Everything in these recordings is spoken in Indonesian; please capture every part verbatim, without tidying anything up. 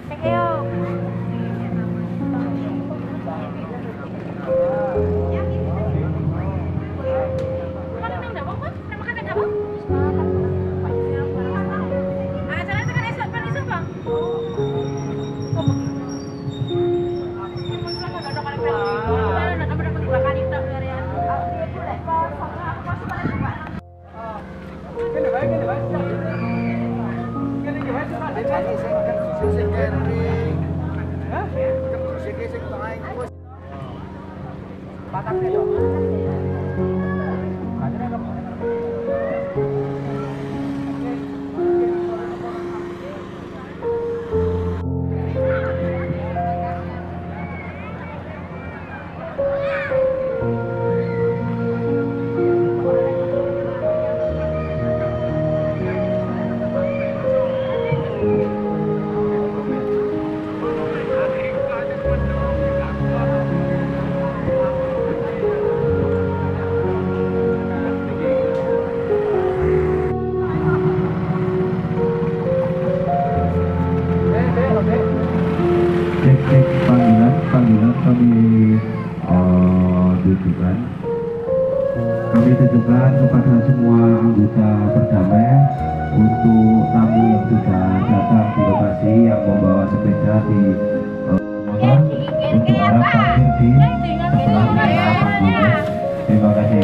Kami tunjukkan kepada semua anggota berdamai untuk tamu yang sudah datang di lokasi yang membawa sepeda di uh, motor untuk arah parkir di sebelah utara Panggungan. Terima kasih.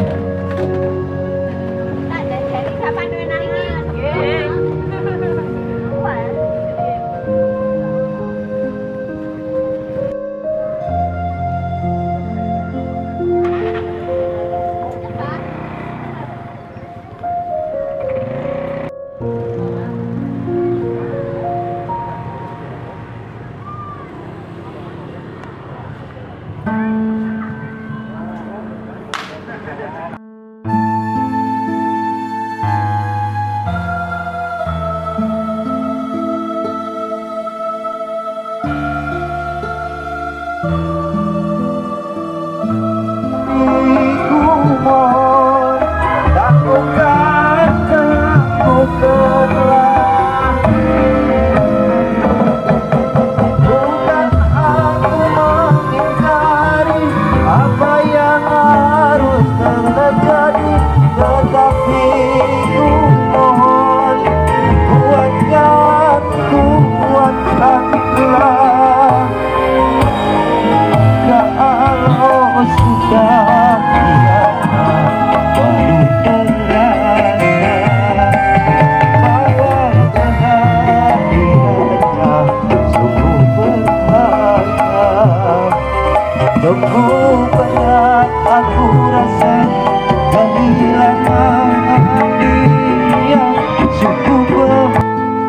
Sungguh berat aku rasa kehilangan dia, sungguh berat.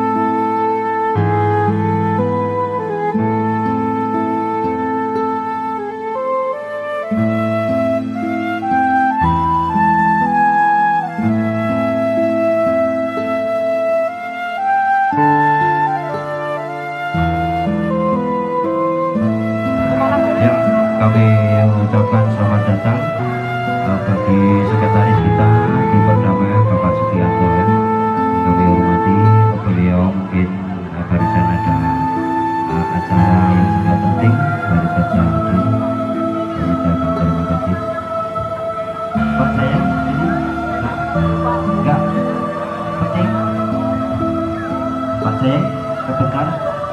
Kami mengucapkan selamat datang uh, bagi sekretaris kita di Perdamaian Bapak Sugianto ya. Kami hormati beliau, mungkin uh, barusan ada uh, acara yang sangat penting baru saja hadir. Kami ucapkan terima kasih. Pak saya ini nah, enggak penting. Pak saya sebentar.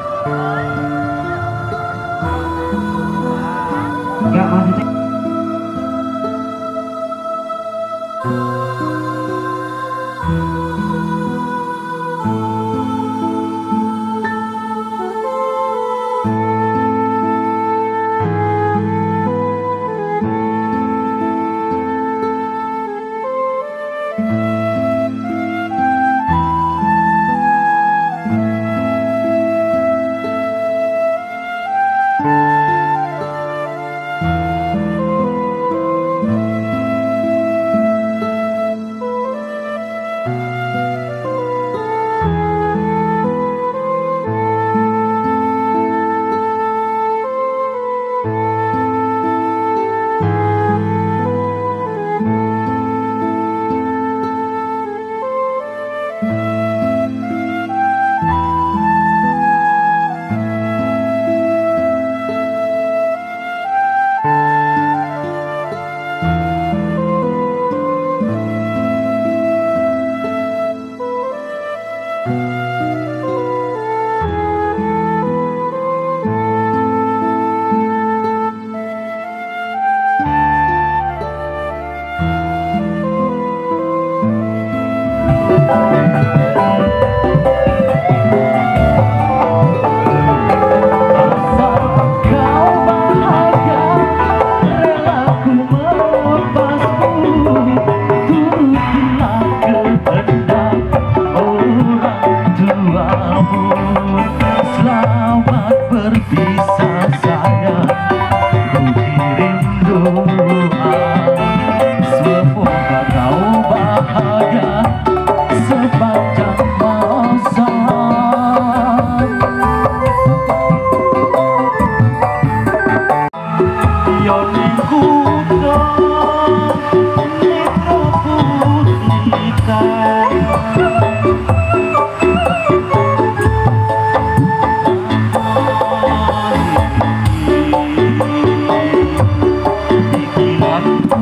Enggak maksudnya Selamat berpisah sayang, ku kirim doa, semoga kau bahagia sepanjang masa. Yoni kuda netra putita, pikiranku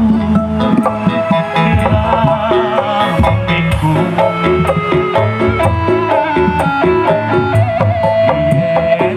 hilang miku, yen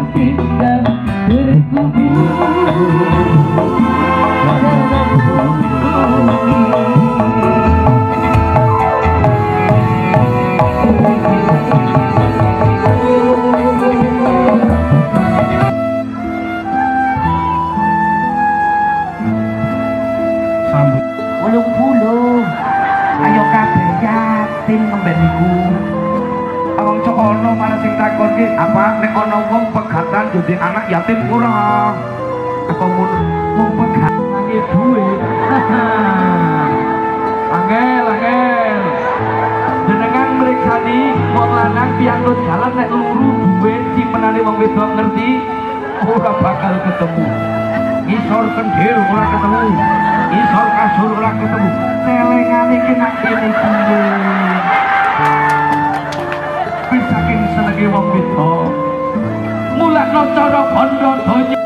pindah berkubur. Ulung puluh, ayo kabeh yatim ngemben niku. Wong cok ono malah sing takon ki apa nek ana wong pegatan jadi anak yatim ora. Apa mun wong pegatan nggih duit. Angel angel. Jenengan mriksani wong lanang piantun jalan nek luru duit simpenane wong wedok ngerti ora bakal ketemu. Isor kendhir ora ketemu. Isor kasur ora ketemu. Telengane iki nak dene piye. Wis saking senenge wong wedok. Mulakno cara bondo donya.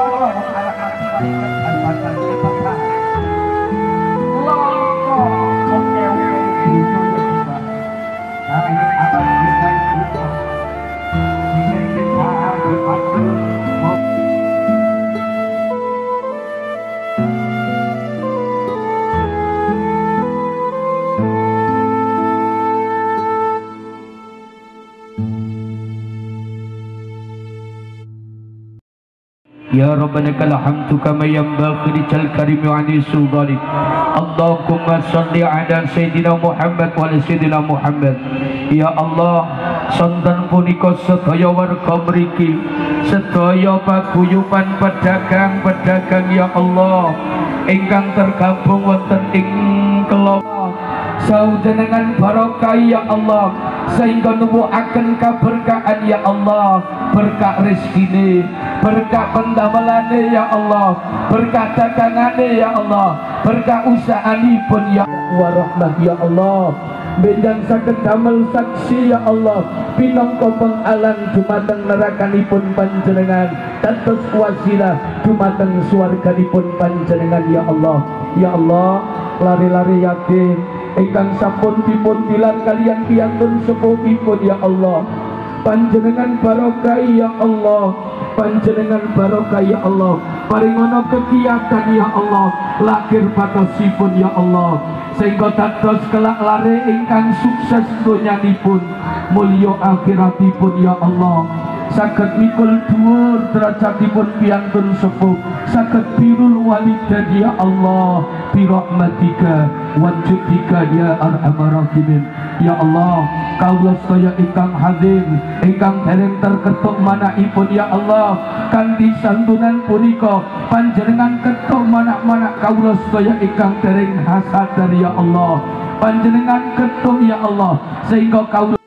Ya Rabbana lakal hamdu kama yanbaghi lijal karim wa ani sultanik. Allahumma shalli ala sayyidina Muhammad wa ala sayyidina Muhammad. Ya Allah, sonten punika sedaya warga mriki, sedaya paguyuban pedagang-pedagang ya Allah ingkang tergabung wonten ing kelompok saujenengan barokah ya Allah, sehingga nuwuhaken kaberkahan ya Allah, berkah rezekine, berkah pendamelane ya Allah, berkah dagangane ya Allah, berkah usahanipun ya warahmah ya Allah. Benjang saged damel saksi ya Allah pinangka pengalang dumateng nerakanipun panjenengan dados wasilah dumateng swarganipun panjenengan ya Allah. Ya Allah, lari-lari yatim ingkang sampun dipun tilar kalian piyantun sepuhipun ya Allah, panjenengan barokah ya Allah, panjenengan barokah ya Allah, paringono kegiatan ya Allah, lahir batosipun ya Allah, sehingga dados kelak lare ingkang sukses donyanipun, mulya akhiratipun ya Allah, saged mikul dhuwur derajatipun piyantun sepuh, saged birrul walidain ya Allah, bi rahmatika wajudika ya arhamar rahimin. Ya Allah, kaula sedaya ingkang hadir ingkang dereng terketuk manahipun ya Allah, kanthi santunan punika panjenengan ketuk manah-manah kaula sedaya ingkang dereng hasadar ya Allah, panjenengan ketuk ya Allah, sehingga kaula